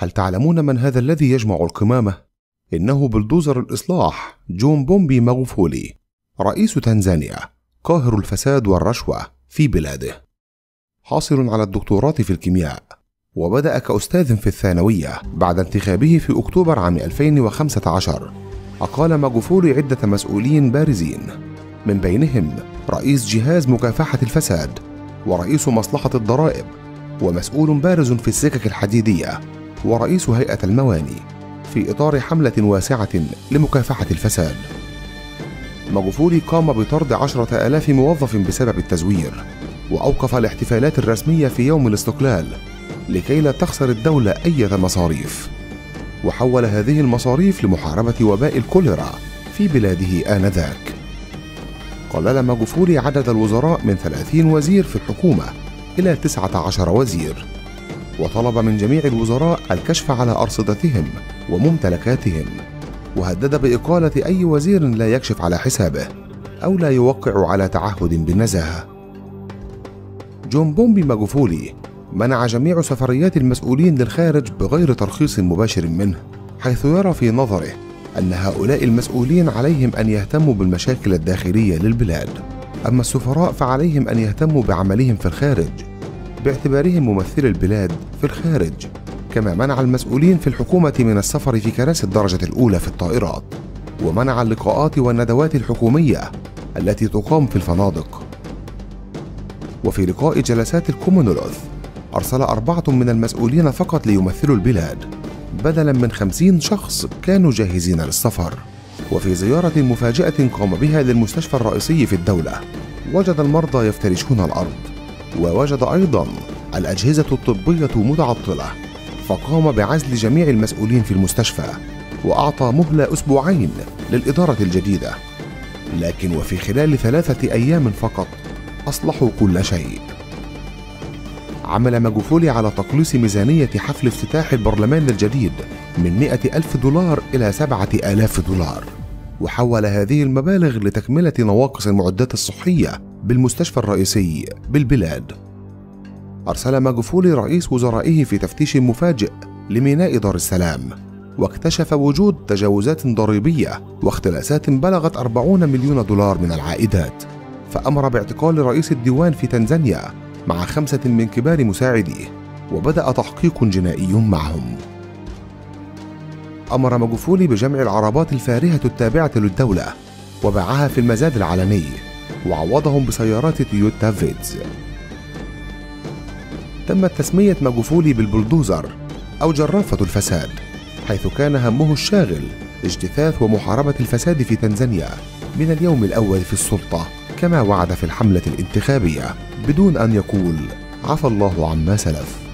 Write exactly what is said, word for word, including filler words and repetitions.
هل تعلمون من هذا الذي يجمع القمامة؟ إنه بلدوزر الإصلاح جون بومبي ماغوفولي، رئيس تنزانيا، قاهر الفساد والرشوة في بلاده. حاصل على الدكتوراه في الكيمياء، وبدأ كأستاذ في الثانوية بعد انتخابه في أكتوبر عام ألفين وخمسة عشر. أقال ماغوفولي عدة مسؤولين بارزين، من بينهم رئيس جهاز مكافحة الفساد، ورئيس مصلحة الضرائب، ومسؤول بارز في السكك الحديدية، ورئيس هيئة المواني، في إطار حملة واسعة لمكافحة الفساد. ماغوفولي قام بطرد عشرة آلاف موظف بسبب التزوير، وأوقف الاحتفالات الرسمية في يوم الاستقلال لكي لا تخسر الدولة أي مصاريف، وحول هذه المصاريف لمحاربة وباء الكوليرا في بلاده آنذاك. قلل ماغوفولي عدد الوزراء من ثلاثين وزير في الحكومة إلى تسعة عشر وزير، وطلب من جميع الوزراء الكشف على أرصدتهم وممتلكاتهم، وهدد بإقالة أي وزير لا يكشف على حسابه أو لا يوقع على تعهد بالنزاهة. جون بومبي ماغوفولي منع جميع سفريات المسؤولين للخارج بغير ترخيص مباشر منه، حيث يرى في نظره أن هؤلاء المسؤولين عليهم أن يهتموا بالمشاكل الداخلية للبلاد، أما السفراء فعليهم أن يهتموا بعملهم في الخارج باعتبارهم ممثلي البلاد في الخارج. كما منع المسؤولين في الحكومة من السفر في كراسي الدرجة الأولى في الطائرات، ومنع اللقاءات والندوات الحكومية التي تقام في الفنادق. وفي لقاء جلسات الكومونولوث أرسل أربعة من المسؤولين فقط ليمثلوا البلاد بدلا من خمسين شخص كانوا جاهزين للسفر. وفي زيارة مفاجئة قام بها للمستشفى الرئيسي في الدولة، وجد المرضى يفترشون الأرض، ووجد أيضا الأجهزة الطبية متعطلة، فقام بعزل جميع المسؤولين في المستشفى، وأعطى مهلة أسبوعين للإدارة الجديدة. لكن وفي خلال ثلاثة أيام فقط أصلحوا كل شيء. عمل ماغوفولي على تقليص ميزانية حفل افتتاح البرلمان الجديد من مئة ألف دولار إلى سبعة آلاف دولار، وحول هذه المبالغ لتكملة نواقص المعدات الصحية بالمستشفى الرئيسي بالبلاد. أرسل ماغوفولي رئيس وزرائه في تفتيش مفاجئ لميناء دار السلام، واكتشف وجود تجاوزات ضريبية واختلاسات بلغت أربعين مليون دولار من العائدات، فأمر باعتقال رئيس الديوان في تنزانيا مع خمسة من كبار مساعديه، وبدأ تحقيق جنائي معهم. أمر ماغوفولي بجمع العربات الفارهة التابعة للدولة وباعها في المزاد العلني، وعوضهم بسيارات تويوتا فيتز. تمت تسمية ماغوفولي بالبلدوزر أو جرافة الفساد، حيث كان همه الشاغل اجتثاث ومحاربة الفساد في تنزانيا من اليوم الأول في السلطة، كما وعد في الحملة الانتخابية بدون أن يقول عفى الله عما سلف.